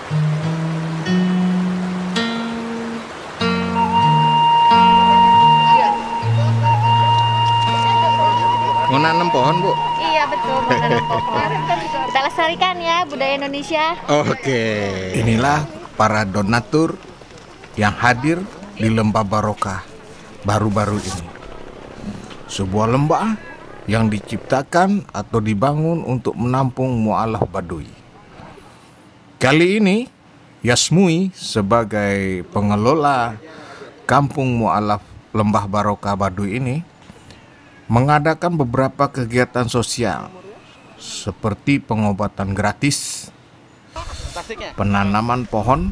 Mau nanam pohon, Bu? Iya betul, mau nanam pohon. Kita lestarikan ya budaya Indonesia. Oke. Inilah para donatur yang hadir di Lembah Barokah baru-baru ini. Sebuah lembah yang diciptakan atau dibangun untuk menampung mu'alaf Baduy. Kali ini Yasmui sebagai pengelola kampung mu'alaf Lembah Barokah Baduy ini mengadakan beberapa kegiatan sosial seperti pengobatan gratis, penanaman pohon,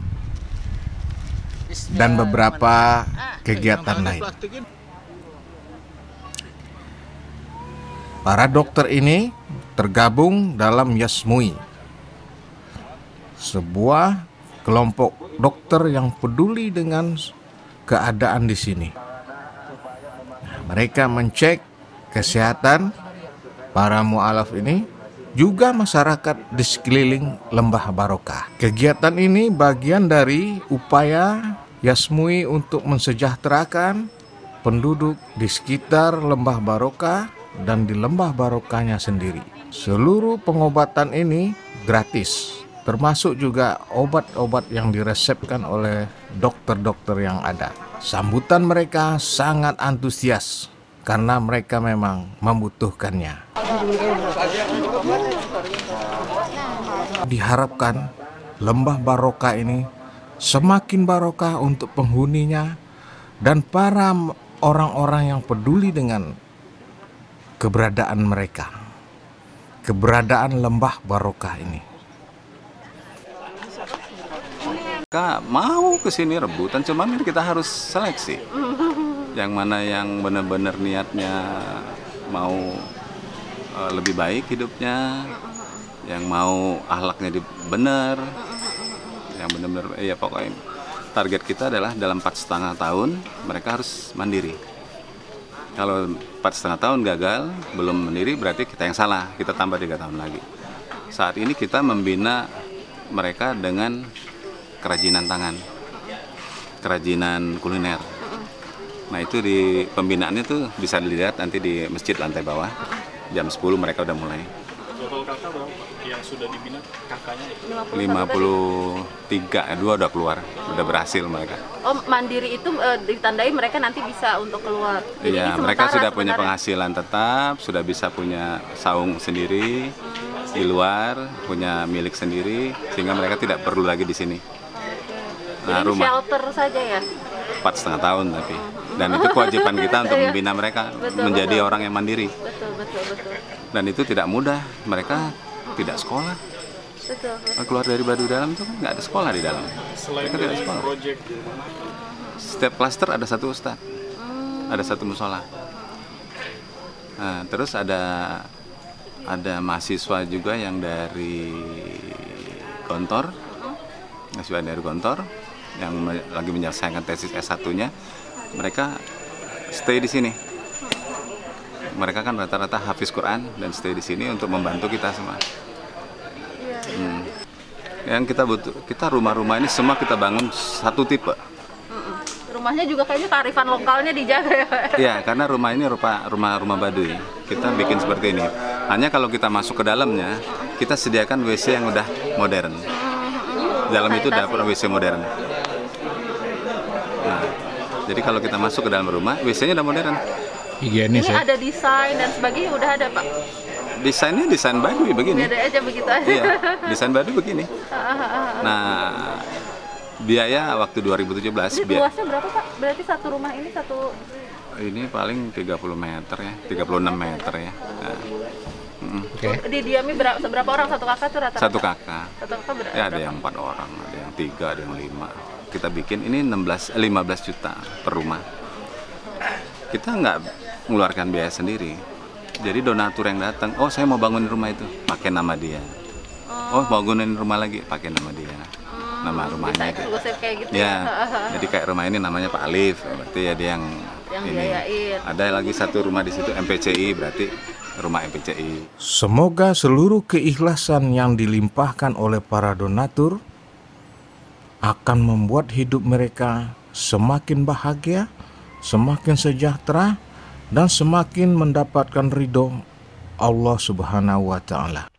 dan beberapa kegiatan lain. Para dokter ini tergabung dalam Yasmui, sebuah kelompok dokter yang peduli dengan keadaan di sini. Mereka mencek kesehatan para mu'alaf ini, juga masyarakat di sekeliling Lembah Barokah. Kegiatan ini bagian dari upaya Yasmui untuk mensejahterakan penduduk di sekitar Lembah Barokah dan di Lembah Barokahnya sendiri. Seluruh pengobatan ini gratis, termasuk juga obat-obat yang diresepkan oleh dokter-dokter yang ada. Sambutan mereka sangat antusias karena mereka memang membutuhkannya. Diharapkan Lembah Barokah ini semakin barokah untuk penghuninya dan para orang-orang yang peduli dengan keberadaan mereka, keberadaan Lembah Barokah ini. Kak, mau kesini rebutan, cuman kita harus seleksi. Yang mana yang benar-benar niatnya mau lebih baik hidupnya, yang mau akhlaknya benar, yang benar-benar ya pokoknya target kita adalah dalam 4,5 tahun mereka harus mandiri. Kalau 4,5 tahun gagal belum mandiri berarti kita yang salah, kita tambah 3 tahun lagi. Saat ini kita membina mereka dengan kerajinan tangan, kerajinan kuliner. Nah itu di pembinaannya tuh bisa dilihat nanti di masjid lantai bawah. Jam 10 mereka udah mulai. Total kakak berapa yang sudah dibina kakaknya? 53, 2 udah keluar, udah berhasil mereka. Oh, mandiri itu ditandai mereka nanti bisa untuk keluar. Iya, mereka sudah punya penghasilan tetap, sudah bisa punya saung sendiri di luar, punya milik sendiri, sehingga mereka tidak perlu lagi di sini. Nah, rumah shelter saja ya? 4,5 tahun tapi. Dan itu kewajiban kita untuk membina mereka menjadi orang yang mandiri. Betul. Dan itu tidak mudah, mereka tidak sekolah. Keluar dari Baduy Dalam itu kan nggak ada sekolah di dalam. Selain mereka tidak sekolah. Project, setiap klaster ada satu ustadz, ada satu musola. Nah, terus ada mahasiswa juga yang dari Gontor, mahasiswa dari Gontor yang lagi menyelesaikan tesis S1-nya. Mereka stay di sini. Mereka kan rata-rata hafiz Quran dan stay di sini untuk membantu kita semua. Yang kita rumah-rumah ini semua kita bangun satu tipe. Rumahnya juga kayaknya kearifan lokalnya dijaga ya, Pak? Iya, karena rumah ini rumah Baduy. Kita bikin seperti ini. Hanya kalau kita masuk ke dalamnya, kita sediakan WC yang udah modern. Dalam itu dapur WC modern. Nah, jadi kalau kita masuk ke dalam rumah, WC-nya udah modern. Higienis ya? Ada desain dan sebagainya udah ada, Pak? Desainnya desain Baduy begini. Ada aja begitu aja. Iya, desain Baduy begini. Nah, biaya waktu 2017. Jadi luasnya berapa, Pak? Berarti satu rumah ini satu... Ini paling 30 meter ya, 36 meter ya. Nah, okay. Didiami seberapa orang satu kakak tuh rata-rata? Satu kakak. Berapa? Ya ada yang 4 orang, ada yang 3, ada yang 5. Kita bikin ini 15 juta per rumah. Kita nggak mengeluarkan biaya sendiri. Jadi donatur yang datang, oh saya mau bangunin rumah itu, pakai nama dia. Oh mau bangunin rumah lagi, pakai nama dia. Nama rumahnya kayak gitu ya. Jadi kayak rumah ini namanya Pak Alif, berarti ya dia yang ini. Biayain. Ada lagi satu rumah di situ MPCI, berarti rumah MPCI. Semoga seluruh keikhlasan yang dilimpahkan oleh para donatur akan membuat hidup mereka semakin bahagia, semakin sejahtera, dan semakin mendapatkan ridho Allah Subhanahu wa Ta'ala.